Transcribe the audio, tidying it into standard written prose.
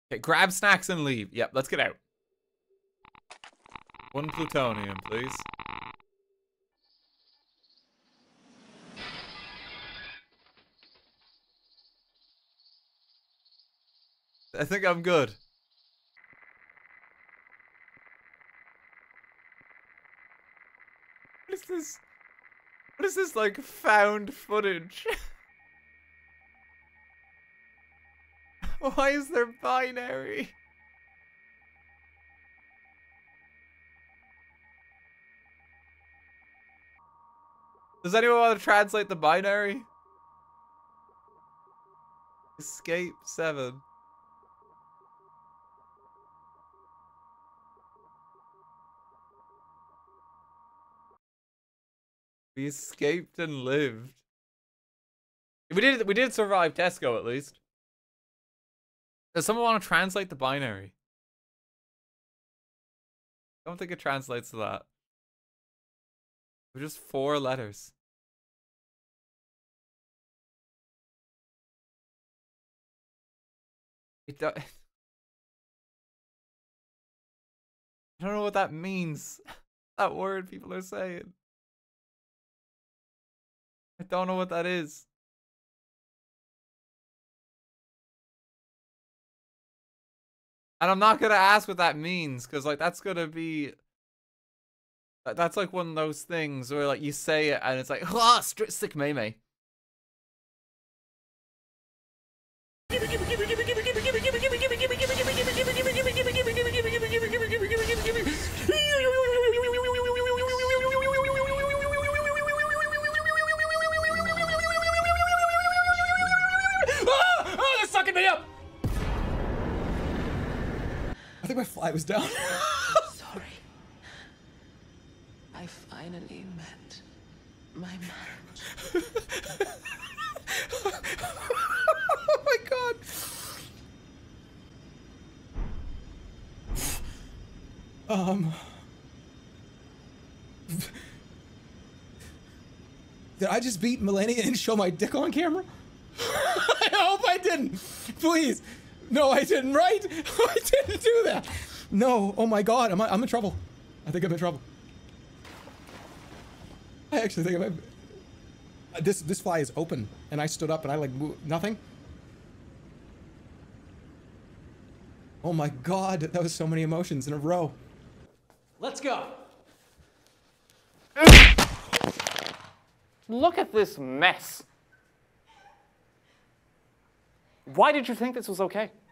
Okay, grab snacks and leave. Yep, let's get out. 1 plutonium, please. I think I'm good. What is this? What is this, like, found footage? Why is there binary? Does anyone want to translate the binary? Escape 7. We escaped and lived. We did survive Tesco at least. Does someone want to translate the binary? I don't think it translates to that. We're just 4 letters. It do I don't know what that means. That word people are saying. I don't know what that is. And I'm not gonna ask what that means, because like that's gonna be that's like one of those things where like you say it and it's like, ah, sick meme. Oh, they're sucking me up! I think my fly was down. Sorry. I finally met my match. Oh my god. Did I just beat Melania and show my dick on camera? I hope I didn't. Please. No, I didn't, right? I didn't do that. No, oh my god, I'm in trouble. I think I'm in trouble. I actually think I'm this fly is open, and I stood up and I like nothing. Oh my god, that was so many emotions in a row. Let's go. Look at this mess. Why did you think this was okay?